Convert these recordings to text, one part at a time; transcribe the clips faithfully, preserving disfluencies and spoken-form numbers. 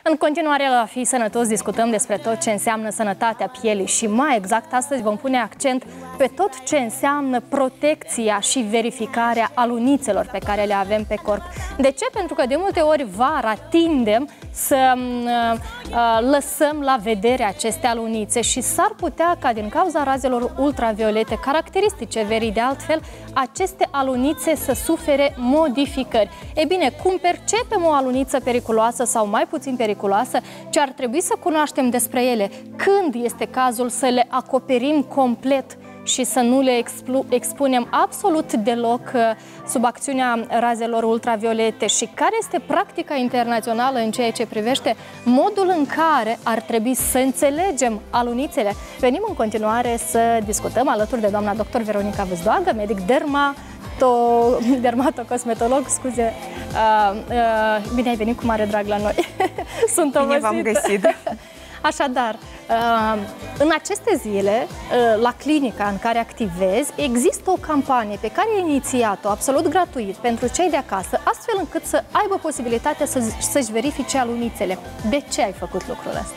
În continuare, la Fi Sănătos discutăm despre tot ce înseamnă sănătatea pielii și mai exact astăzi vom pune accent pe tot ce înseamnă protecția și verificarea alunițelor pe care le avem pe corp. De ce? Pentru că de multe ori vara tindem să uh, uh, lăsăm la vedere aceste alunițe și s-ar putea ca din cauza razelor ultraviolete, caracteristice verii de altfel, aceste alunițe să sufere modificări. E bine, cum percepem o aluniță periculoasă sau mai puțin periculoasă, ce ar trebui să cunoaștem despre ele, când este cazul să le acoperim complet și să nu le expunem absolut deloc sub acțiunea razelor ultraviolete și care este practica internațională în ceea ce privește modul în care ar trebui să înțelegem alunițele. Venim în continuare să discutăm alături de doamna doctor Veronica Vâzdoagă, medic dermato, dermatocosmetolog, scuze. Uh, uh, bine ai venit, cu mare drag la noi. Sunt Bine v-am găsit. Așadar, în aceste zile, la clinica în care activezi, există o campanie pe care ai inițiat-o absolut gratuit pentru cei de acasă, astfel încât să aibă posibilitatea să-și verifice alunițele. De ce ai făcut lucrul ăsta?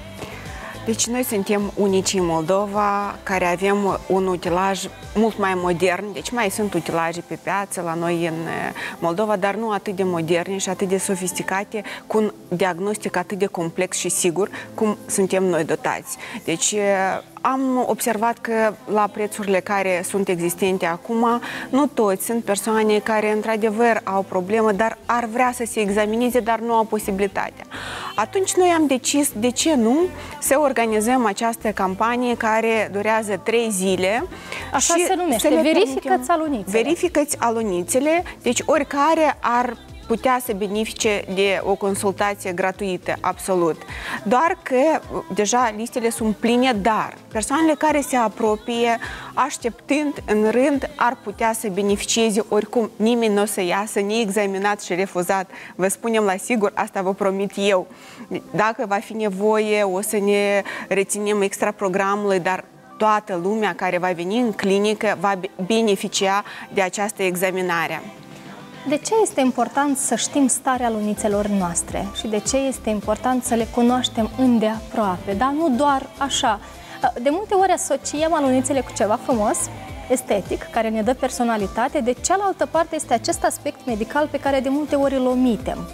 Deci noi suntem unici în Moldova care avem un utilaj mult mai modern, deci mai sunt utilaje pe piață la noi în Moldova, dar nu atât de moderne și atât de sofisticate, cu un diagnostic atât de complex și sigur cum suntem noi dotați. Deci am observat că la prețurile care sunt existente acum, nu toți sunt persoane care într-adevăr au problemă, dar ar vrea să se examineze, dar nu au posibilitatea. Atunci noi am decis, de ce nu, să organizăm această campanie care durează trei zile. Așa și se numește, verifică-ți alunițele. Verifică-ți alunițele, deci oricare ar putea să benefice de o consultație gratuită, absolut. Doar că deja listele sunt pline, dar persoanele care se apropie, așteptând în rând, ar putea să beneficieze. Oricum, nimeni nu o să iasă neexaminat și refuzat. Vă spunem la sigur, asta vă promit eu. Dacă va fi nevoie, o să ne reținem extra programului, dar toată lumea care va veni în clinică va beneficia de această examinare. De ce este important să știm starea alunițelor noastre și de ce este important să le cunoaștem îndeaproape, dar nu doar așa? De multe ori asociem alunițele cu ceva frumos, estetic, care ne dă personalitate, de cealaltă parte este acest aspect medical pe care de multe ori îl omitem.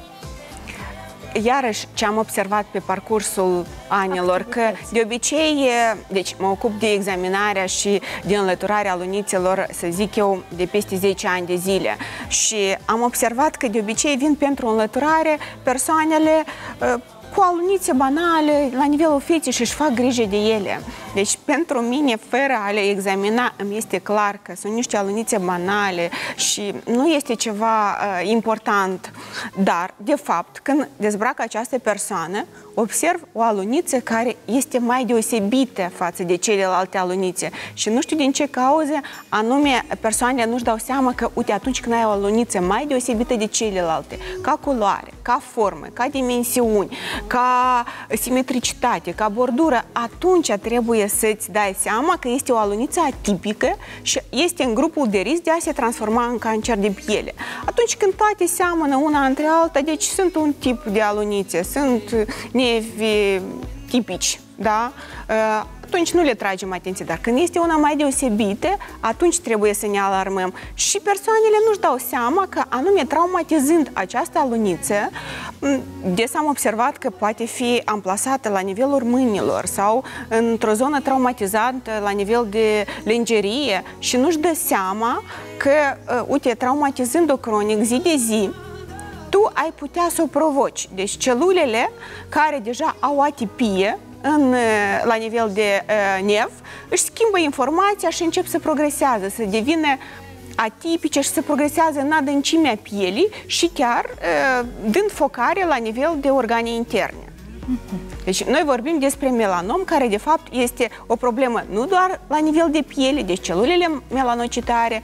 Iarăși, ce am observat pe parcursul anilor, că de obicei, deci mă ocup de examinarea și de înlăturarea alunițelor, să zic eu, de peste zece ani de zile. Și am observat că de obicei vin pentru înlăturare persoanele cu alunițe banale la nivelul feței și își fac grijă de ele. Deci, pentru mine, fără a le examina, îmi este clar că sunt niște alunițe banale și nu este ceva uh, important. Dar, de fapt, când dezbracă această persoană, observ o aluniță care este mai deosebită față de celelalte alunițe. Și nu știu din ce cauze, anume, persoanele nu-și dau seama că, uite, atunci când ai o aluniță mai deosebită de celelalte, ca culoare, ca formă, ca dimensiuni, ca simetricitate, ca bordură, atunci trebuie să-ți dai seama că este o aluniță atipică și este în grupul de risc de a se transforma în cancer de piele. Atunci când toate seamănă una între alta, deci sunt un tip de alunițe, sunt nevi tipici, da? Atunci nu le tragem atenție, dar când este una mai deosebită, atunci trebuie să ne alarmăm. Și persoanele nu-și dau seama că, anume, traumatizând această aluniță, des am observat că poate fi amplasată la nivelul mâinilor sau într-o zonă traumatizantă la nivel de lenjerie și nu-și dă seama că, uite, traumatizând-o cronic zi de zi, tu ai putea să o provoci. Deci celulele care deja au atipie în, la nivel de uh, nev, își schimbă informația și încep să progresează, să devină atipice și să progresează în adâncimea pielii și chiar uh, dând focare la nivel de organe interne. Deci noi vorbim despre melanom, care de fapt este o problemă nu doar la nivel de piele, deci celulele melanocitare,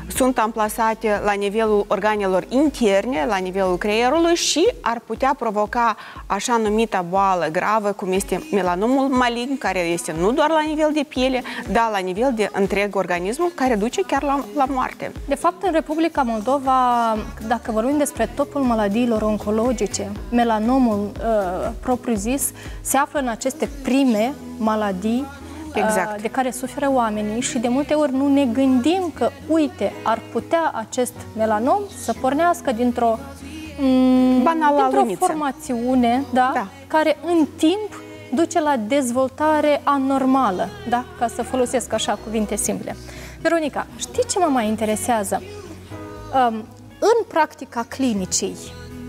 sunt amplasate la nivelul organelor interne, la nivelul creierului și ar putea provoca așa numită boală gravă, cum este melanomul malign, care este nu doar la nivel de piele, dar la nivel de întreg organismul, care duce chiar la, la moarte. De fapt, în Republica Moldova, dacă vorbim despre topul maladiilor oncologice, melanomul uh, propriu-zis se află în aceste prime maladii exact. de care suferă oamenii și de multe ori nu ne gândim că, uite, ar putea acest melanom să pornească dintr-o dintr-o formațiune, da, da, care în timp duce la dezvoltare anormală, da, ca să folosesc așa cuvinte simple. Veronica, știi ce mă mai interesează? În practica clinicii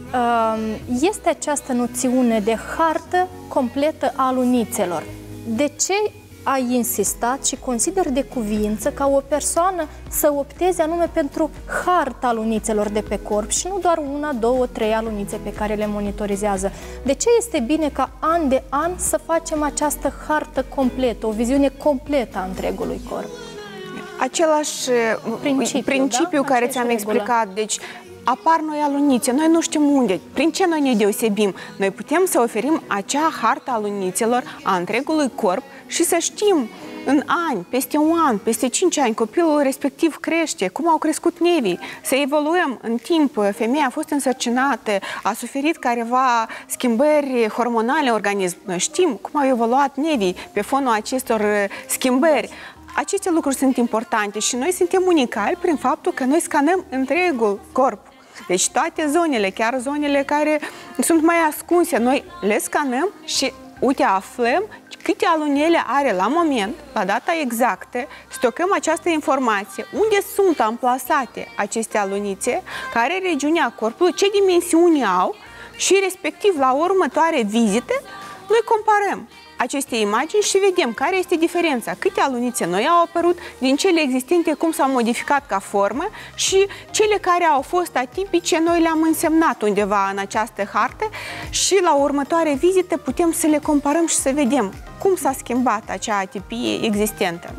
este această noțiune de hartă completă a lunițelor. De ce ai insistat și consider de cuviință ca o persoană să opteze anume pentru harta lunițelor de pe corp și nu doar una, două, trei alunițe pe care le monitorizează? De ce este bine ca an de an să facem această hartă completă, o viziune completă a întregului corp? Același principiu, principiu da? care ți-am explicat, deci apar noi alunițe, noi nu știm unde, prin ce noi ne deosebim. Noi putem să oferim acea hartă a lunițelor a întregului corp și să știm în ani, peste un an, peste cinci ani, copilul respectiv crește, cum au crescut nevii, să evoluăm în timp. Femeia a fost însărcinată, a suferit careva schimbări hormonale în organism. Noi știm cum au evoluat nevii pe fonul acestor schimbări. Aceste lucruri sunt importante și noi suntem unicali prin faptul că noi scanăm întregul corp. Deci toate zonele, chiar zonele care sunt mai ascunse, noi le scanăm și, uite, aflăm câte alunele are la moment, la data exactă, stocăm această informație, unde sunt amplasate aceste alunițe, care regiunea corpului, ce dimensiuni au și, respectiv, la următoare vizită, noi comparăm aceste imagini și vedem care este diferența, câte alunițe noi au apărut, din cele existente cum s-au modificat ca formă și cele care au fost atipice noi le-am însemnat undeva în această hartă și la următoare vizită putem să le comparăm și să vedem cum s-a schimbat acea atipie existentă.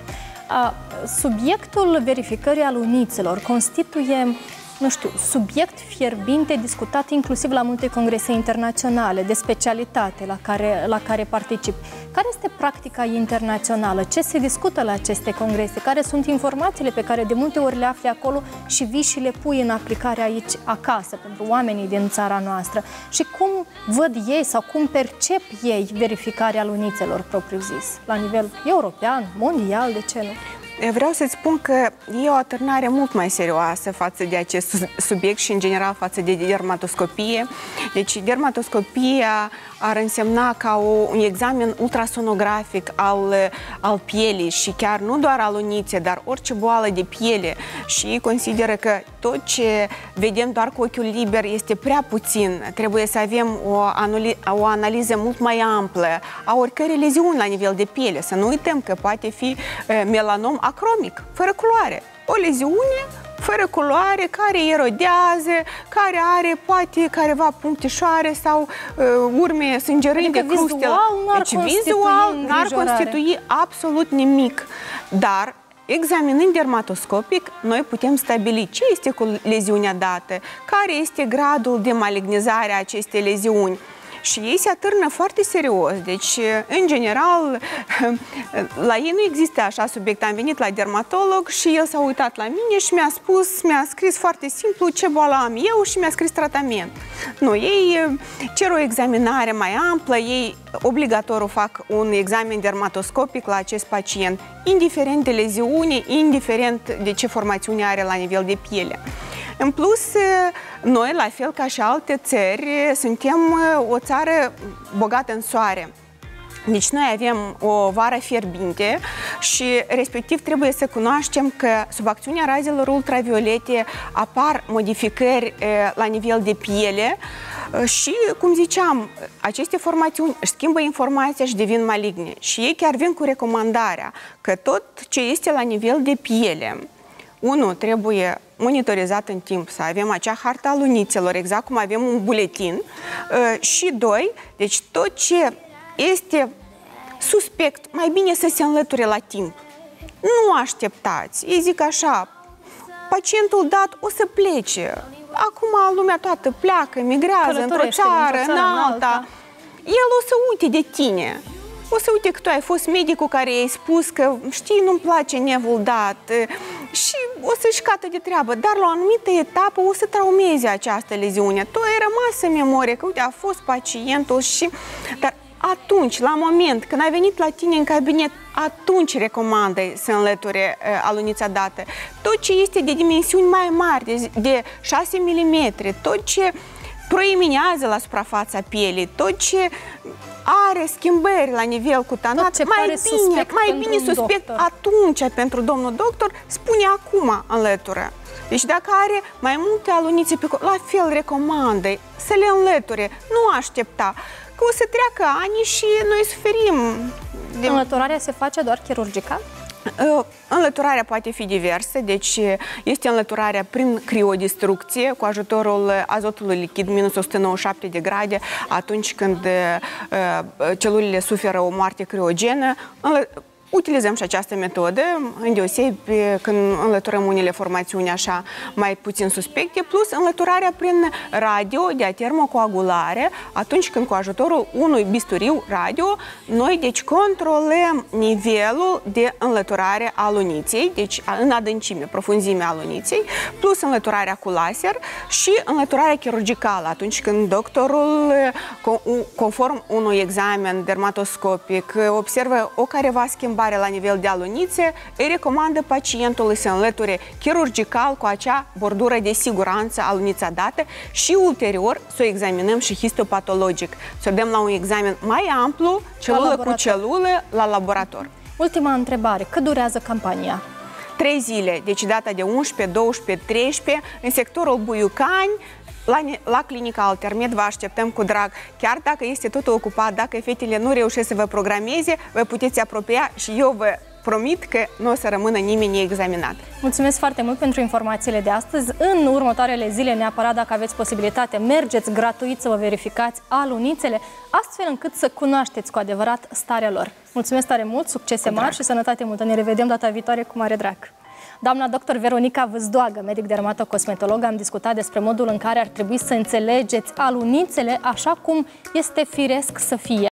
Subiectul verificării alunițelor constituie, nu știu, subiect fierbinte discutat inclusiv la multe congrese internaționale de specialitate la care, la care particip. Care este practica internațională? Ce se discută la aceste congrese? Care sunt informațiile pe care de multe ori le afli acolo și vii și le pui în aplicare aici, acasă, pentru oamenii din țara noastră? Și cum văd ei sau cum percep ei verificarea alunițelor propriu-zis? La nivel european, mondial, de ce nu? Vreau să-ți spun că e o atârnare mult mai serioasă față de acest subiect și, în general, față de dermatoscopie. Deci, dermatoscopia ar însemna ca o, un examen ultrasonografic al, al pielii și chiar nu doar alunițe, dar orice boală de piele. Și ei consideră că tot ce vedem doar cu ochiul liber este prea puțin. Trebuie să avem o, o analiză mult mai amplă a oricărei leziuni la nivel de piele. Să nu uităm că poate fi uh, melanom acromic, fără culoare. O leziune fără culoare, care erodează, care are poate careva punctișoare sau uh, urme sângerând de cruste. Deci vizual n-ar constitui absolut nimic. Dar examinând dermatoscopic, noi putem stabili ce este cu leziunea dată, care este gradul de malignizare a acestei leziuni. Și ei se atârnă foarte serios. Deci, în general, la ei nu există așa subiect. Am venit la dermatolog și el s-a uitat la mine și mi-a spus, mi-a scris foarte simplu ce boală am eu și mi-a scris tratament. Nu, ei cer o examinare mai amplă, ei obligatoriu fac un examen dermatoscopic la acest pacient, indiferent de leziune, indiferent de ce formațiune are la nivel de piele. În plus, noi, la fel ca și alte țări, suntem o țară bogată în soare. Deci noi avem o vară fierbinte și respectiv trebuie să cunoaștem că sub acțiunea razelor ultraviolete apar modificări la nivel de piele și, cum ziceam, aceste formațiuni își schimbă informația și devin maligne. Și ei chiar vin cu recomandarea că tot ce este la nivel de piele, unu, trebuie monitorizat în timp, să avem acea hartă a lunițelor, exact cum avem un buletin, și doi, deci tot ce este suspect, mai bine să se înlăture la timp. Nu așteptați, ei zic așa, pacientul dat o să plece. Acum lumea toată pleacă, migrează într-o țară, în alta. El o să uite de tine. O să uite că tu ai fost medicul care i-ai spus că, știi, nu-mi place nevul dat și o să-și cată de treabă, dar la o anumită etapă o să traumeze această leziune. Tu ai rămas în memorie că, uite, a fost pacientul și... Dar atunci, la moment, când ai venit la tine în cabinet, atunci recomandă să înlăture uh, alunița dată. Tot ce este de dimensiuni mai mari, de, de șase milimetri, tot ce proeminează la suprafața pielii, tot ce are schimbări la nivel cutanat, mai bine, suspect mai bine suspect doctor. Atunci pentru domnul doctor, spune acum înlătură. Deci dacă are mai multe alunițe pe la fel recomandă să le înlăture, nu aștepta, că o să treacă ani și noi suferim. De... Înlăturarea se face doar chirurgical? Înlăturarea poate fi diversă, deci este înlăturarea prin criodistrucție cu ajutorul azotului lichid minus o sută nouăzeci și șapte de grade atunci când celulele suferă o moarte criogenă. Utilizăm și această metodă, îndeosebi când înlăturăm unele formațiuni așa mai puțin suspecte, plus înlăturarea prin radio de termocoagulare, atunci când cu ajutorul unui bisturiu radio, noi deci controlăm nivelul de înlăturare a aluniței, deci în adâncime, profunzimea aluniței, plus înlăturarea cu laser și înlăturarea chirurgicală, atunci când doctorul, conform unui examen dermatoscopic, observă o careva schimbare la nivel de alunițe, îi recomandă pacientului să înlăture chirurgical cu acea bordură de siguranță alunița dată și ulterior să o examinăm și histopatologic, să o dăm la un examen mai amplu, celulă cu celulă, la laborator. Ultima întrebare, cât durează campania? Trei zile, deci data de unsprezece, doisprezece, treisprezece, în sectorul Buiucani. La, la clinica Altermed vă așteptăm cu drag. Chiar dacă este totul ocupat, dacă fetele nu reușesc să vă programeze, vă puteți apropia și eu vă promit că nu o să rămână nimeni neexaminat. Mulțumesc foarte mult pentru informațiile de astăzi. În următoarele zile, neapărat dacă aveți posibilitate, mergeți gratuit să vă verificați alunițele, astfel încât să cunoașteți cu adevărat starea lor. Mulțumesc tare mult, succese mari și sănătate multă. Ne revedem data viitoare cu mare drag. Doamna doctor Veronica Vâzdoagă, medic dermatocosmetolog, am discutat despre modul în care ar trebui să înțelegeți alunițele așa cum este firesc să fie.